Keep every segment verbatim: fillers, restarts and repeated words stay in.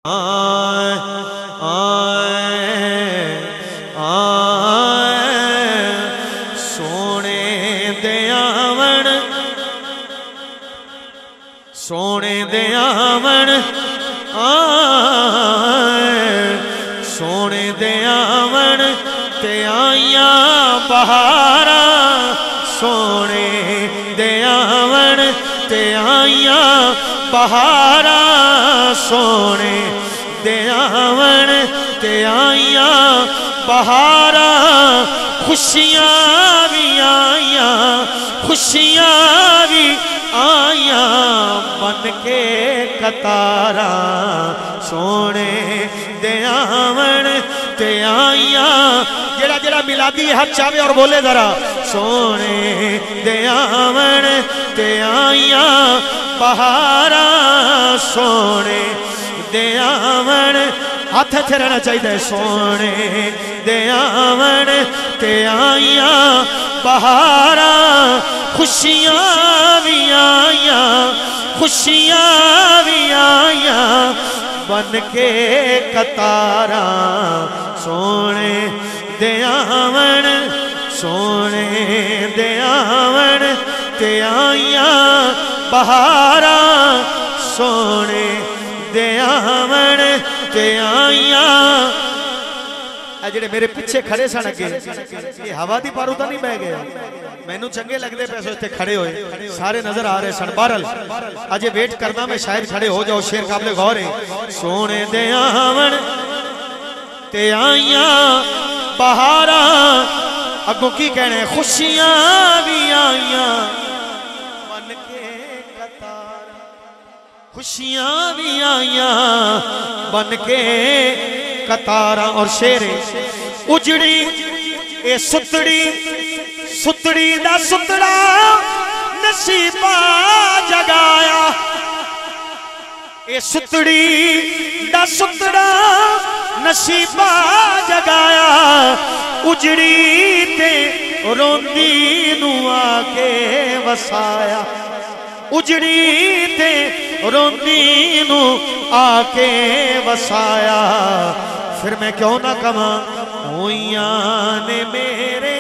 آئے آئے آئے سونے دیاون سونے دیاون آئے سونے دیاون تے آئیاں بہارا سونے دیاون تے آئیاں بہارا سونے دیاون تے آئیاں بہارا خوشیاں بھی آئیاں خوشیاں بھی آئیاں بن کے قطارا سونے دیاون تے آئیاں جڑا جڑا میلادی ہاتھ چاہے اور بولے ذرا سونے دیاون تے آئیاں بہارا سونے دیاون ہاتھ تھے رہنا چاہیے سونے دیاون تے آئیاں بہارا خوشیاں بھی آئیاں خوشیاں بھی آئیاں بن کے قطارا سونے دیاون سونے دیاون تے آئیاں بہارا سونے دیاون تے آئیاں اے جڑے میرے پیچھے کھڑے سن اگے یہ ہوا دی پارو تا نہیں بہ گیا مینوں چنگے لگدے پیسے تے کھڑے ہوئے سارے نظر آ رہے سن بہرحال اجے ویٹ کرنا میں شاید کھڑے ہو جاؤ شیر قابل غور ہے سونے دیاون تے آئیاں بہارا اگوں کی کہنے خوشیاں بھی آئیاں بن کے قطارا خوشیاں بھی آئیاں بن کے قطارا اور شیر اجڑی اے ستڑی ستڑی دا ستڑا نصیبہ جگایا اے ستڑی دا ستڑا نصیبہ جگایا اجڑی تے روندی نو آکے وسایا اجڑی تے روندی نو آکے وسایا پھر میں کیوں نہ کما ہوئیاں نے میرے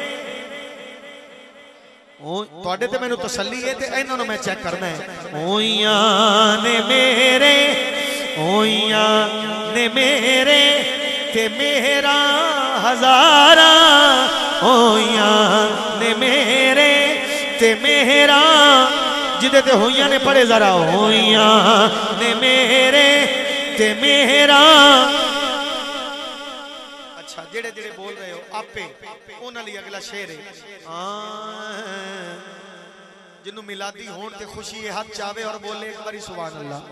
توڑے تے میں نے تسلی ہے تے اینوں نے میں چیک کرنا ہے ہوئیاں نے میرے ہوئیاں نے میرے تے میرا ہزارہ ہوئیاں نے میرے تے میرا جدے تے ہوئیاں نے پڑھے ذرا ہوئیاں نے میرے تے میرا اچھا جڑے جڑے بول رہے ہو آپے اونا لی اگلا شیر ہے جنہوں میلادی ہون تے خوشی ہاتھ چاہے اور بولے ایک باری سبحان اللہ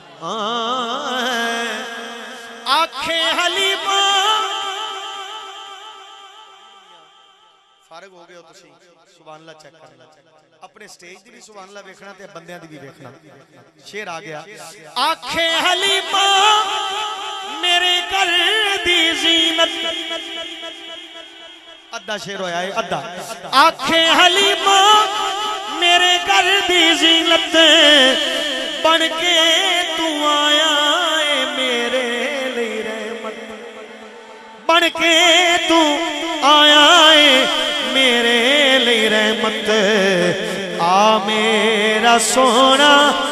آنکھیں حلیمہ فارغ ہو گئے ہو تسی سبحان اللہ چیک کرنا اپنے سٹیج دی بھی سبحان اللہ بیکھنا تے بندیاں دی بھی بیکھنا شیر آ گیا آنکھیں حلیمہ میرے کر دی زینت ادھا شیر ہویا ہے ادھا آنکھیں حلیمہ میرے کر دی زینت بن کے تو آیا ہے میرے لئے رحمت بن کے تو آیا ہے میرے لئے رحمت آ میرا سونا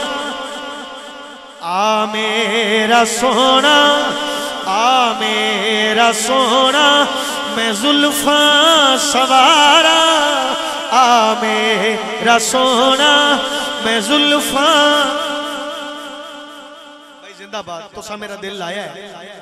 آ میرا سونا آ میرا سونا میں زلفاں سوارا آ میرا سونا میں زلفاں بھائی زندہ بات تو سا میرا دل لایا ہے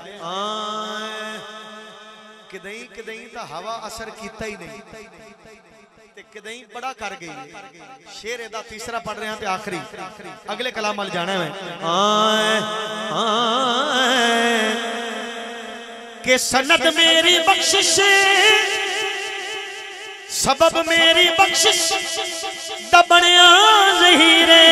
کدہیں کدہیں تا ہوا اثر کیتا ہی نہیں کدہیں بڑا کر گئی شیر دا تیسرا پڑھ رہے ہیں تے آخری اگلے کلام مل جانا ہے آئے آئے کہ سند میری بخشش سبب میری بخشش دبنیا ظہیرے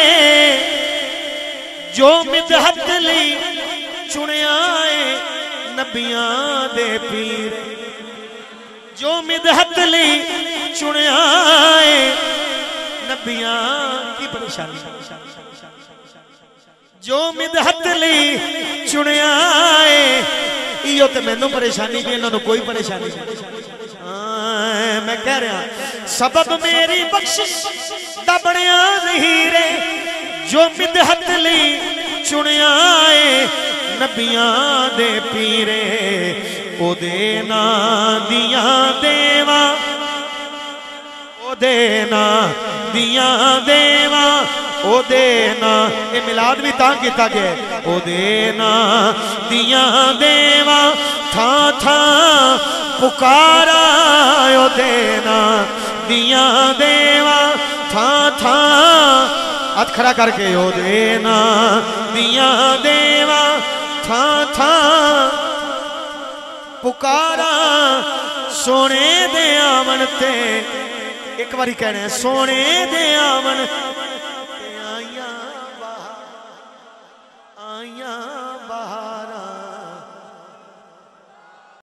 جو مدحت لی چنیا نبیاں دے پیر جو مدحت لی چنیا نبیاں کی پریشانی जो मिदहत ली चुनिया है इहो ते मैनू परेशानी भी इन्होंने कोई परेशानी नहीं। मैं कह रहा सबब मेरी बख्शिश दा बनिया नहीं रे जो मिदहत ली चुनिया है नबियां दे पीरे ओदे ना दिया देवा ओदे ना दिया देवा ओ देना ये मिलाद भी तां किया गया ओ देना दिया देवा था था पुकारा ओ देना दिया देवा था था हाथ खड़ा करके ओ देना दिया देवा था था पुकारा सोने दे आवन ते एक बारी कहना सोने दे आवन